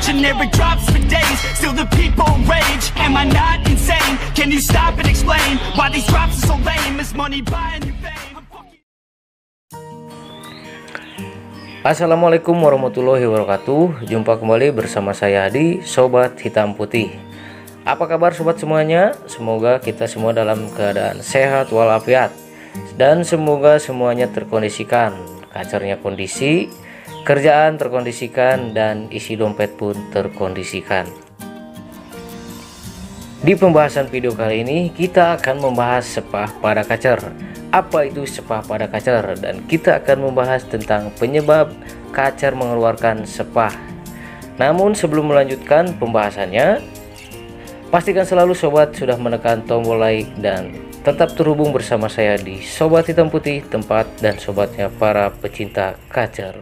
generic drops for days, still the people rage. Am I not insane? Can you stop and explain why these drops are so lame? Is money buying you fame? Assalamualaikum warahmatullahi wabarakatuh. Jumpa kembali bersama saya di Sobat Hitam Putih. Apa kabar sobat semuanya? Semoga kita semua dalam keadaan sehat walafiat, dan semoga semuanya terkondisikan. Kacarnya kondisi, kerjaan terkondisikan, dan isi dompet pun terkondisikan. Di pembahasan video kali ini kita akan membahas sepah pada kacer. Apa itu sepah pada kacer? Dan kita akan membahas tentang penyebab kacer mengeluarkan sepah. Namun sebelum melanjutkan pembahasannya, pastikan selalu sobat sudah menekan tombol like dan tetap terhubung bersama saya di Sobat Hitam Putih, tempat dan sobatnya para pecinta kacer.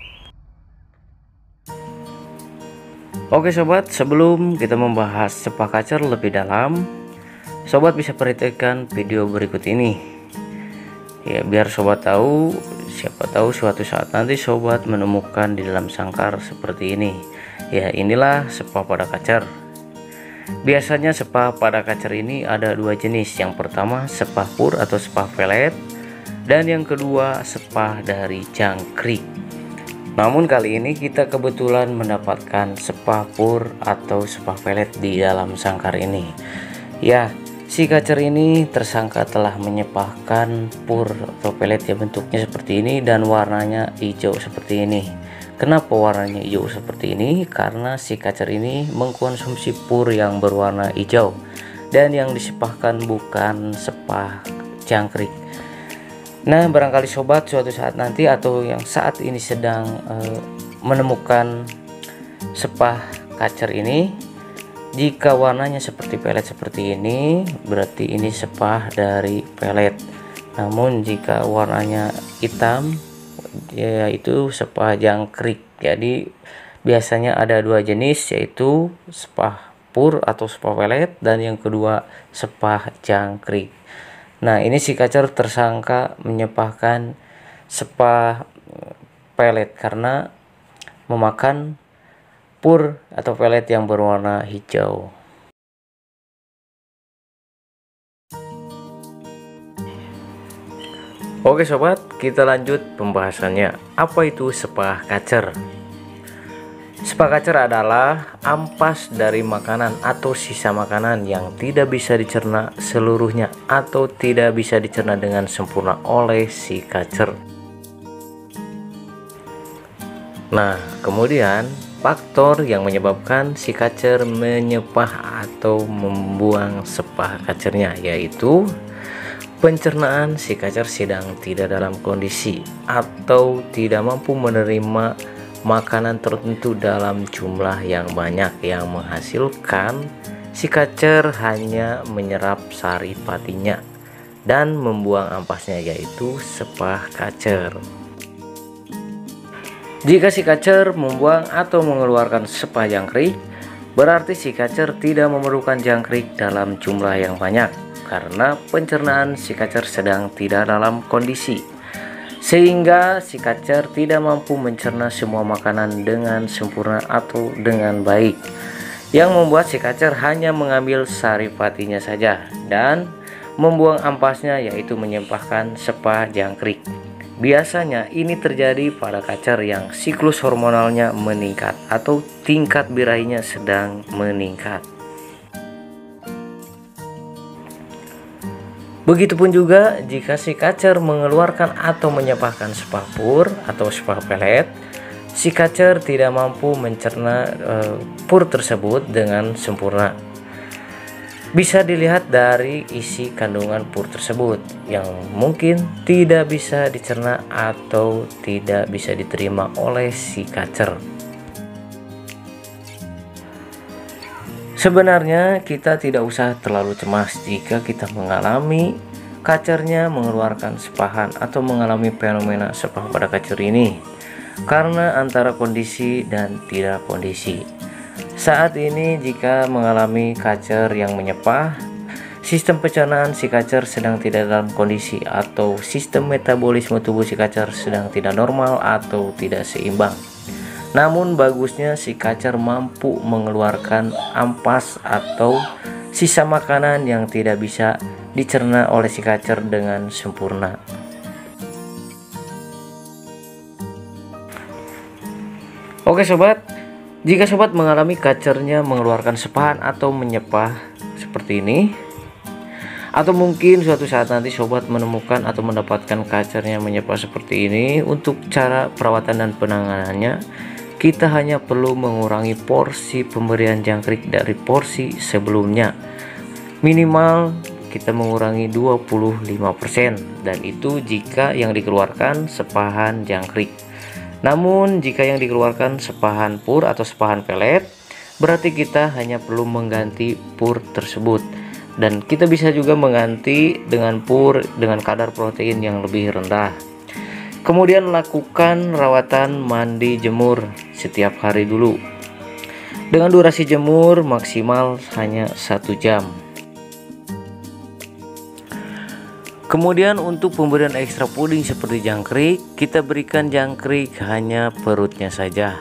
Oke sobat, sebelum kita membahas sepah kacer lebih dalam, sobat bisa perhatikan video berikut ini. Ya, biar sobat tahu, siapa tahu suatu saat nanti sobat menemukan di dalam sangkar seperti ini. Ya, inilah sepah pada kacer. Biasanya sepah pada kacer ini ada dua jenis. Yang pertama sepah pur atau sepah pelet, dan yang kedua sepah dari jangkrik. Namun kali ini kita kebetulan mendapatkan sepah pur atau sepah pelet di dalam sangkar ini. Ya, si kacer ini tersangka telah menyepahkan pur atau pelet ya, bentuknya seperti ini dan warnanya hijau seperti ini. Kenapa warnanya hijau seperti ini? Karena si kacer ini mengkonsumsi pur yang berwarna hijau, dan yang disepahkan bukan sepah jangkrik. Nah, barangkali sobat suatu saat nanti atau yang saat ini sedang menemukan sepah kacer ini, jika warnanya seperti pelet seperti ini, berarti ini sepah dari pelet. Namun jika warnanya hitam, yaitu sepah jangkrik. Jadi biasanya ada dua jenis, yaitu sepah pur atau sepah pelet, dan yang kedua sepah jangkrik. Nah, ini si kacer tersangka menyepahkan sepah pelet karena memakan pur atau pelet yang berwarna hijau. Oke sobat, kita lanjut pembahasannya. Apa itu sepah kacer? Sepah kacer adalah ampas dari makanan atau sisa makanan yang tidak bisa dicerna seluruhnya atau tidak bisa dicerna dengan sempurna oleh si kacer. Nah, kemudian faktor yang menyebabkan si kacer menyepah atau membuang sepah kacernya, yaitu pencernaan si kacer sedang tidak dalam kondisi atau tidak mampu menerima makanan tertentu dalam jumlah yang banyak, yang menghasilkan si kacer hanya menyerap saripatinya dan membuang ampasnya, yaitu sepah kacer. Jika si kacer membuang atau mengeluarkan sepah jangkrik, berarti si kacer tidak memerlukan jangkrik dalam jumlah yang banyak karena pencernaan si kacer sedang tidak dalam kondisi, sehingga si kacer tidak mampu mencerna semua makanan dengan sempurna atau dengan baik, yang membuat si kacer hanya mengambil saripatinya saja dan membuang ampasnya, yaitu menyepahkan sepah jangkrik. Biasanya ini terjadi pada kacer yang siklus hormonalnya meningkat atau tingkat birahinya sedang meningkat. Begitupun juga jika si kacer mengeluarkan atau menyepahkan sepah pur atau sepah pelet, si kacer tidak mampu mencerna pur tersebut dengan sempurna. Bisa dilihat dari isi kandungan pur tersebut yang mungkin tidak bisa dicerna atau tidak bisa diterima oleh si kacer. Sebenarnya kita tidak usah terlalu cemas jika kita mengalami kacernya mengeluarkan sepahan atau mengalami fenomena sepah pada kacer ini, karena antara kondisi dan tidak kondisi. Saat ini jika mengalami kacer yang menyepah, sistem pencernaan si kacer sedang tidak dalam kondisi atau sistem metabolisme tubuh si kacer sedang tidak normal atau tidak seimbang. Namun bagusnya si kacer mampu mengeluarkan ampas atau sisa makanan yang tidak bisa dicerna oleh si kacer dengan sempurna. Oke sobat, jika sobat mengalami kacernya mengeluarkan sepahan atau menyepah seperti ini, atau mungkin suatu saat nanti sobat menemukan atau mendapatkan kacernya menyepah seperti ini, untuk cara perawatan dan penanganannya kita hanya perlu mengurangi porsi pemberian jangkrik dari porsi sebelumnya. Minimal kita mengurangi 25%, dan itu jika yang dikeluarkan sepahan jangkrik. Namun jika yang dikeluarkan sepahan pur atau sepahan pelet, berarti kita hanya perlu mengganti pur tersebut, dan kita bisa juga mengganti dengan pur dengan kadar protein yang lebih rendah. Kemudian lakukan rawatan mandi jemur setiap hari dulu, dengan durasi jemur maksimal hanya 1 jam. Kemudian untuk pemberian ekstra puding seperti jangkrik, kita berikan jangkrik hanya perutnya saja.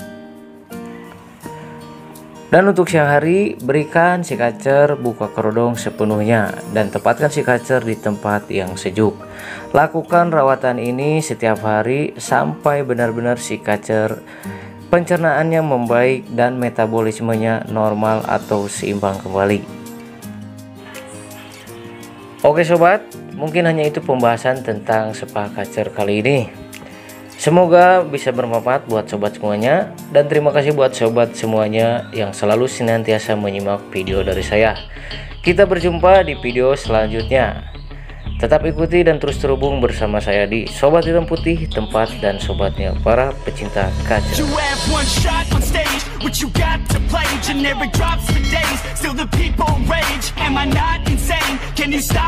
Dan untuk siang hari, berikan si kacer buka kerodong sepenuhnya dan tempatkan si kacer di tempat yang sejuk. Lakukan rawatan ini setiap hari sampai benar-benar si kacer pencernaannya membaik dan metabolismenya normal atau seimbang kembali. Oke sobat, mungkin hanya itu pembahasan tentang sepaha kacer kali ini. Semoga bisa bermanfaat buat sobat semuanya, dan terima kasih buat sobat semuanya yang selalu senantiasa menyimak video dari saya. Kita berjumpa di video selanjutnya. Tetap ikuti dan terus terhubung bersama saya di Sobat Hitam Putih, tempat dan sobatnya para pecinta kacer. Generic drops for days, still the people rage. Am I not insane? Can you stop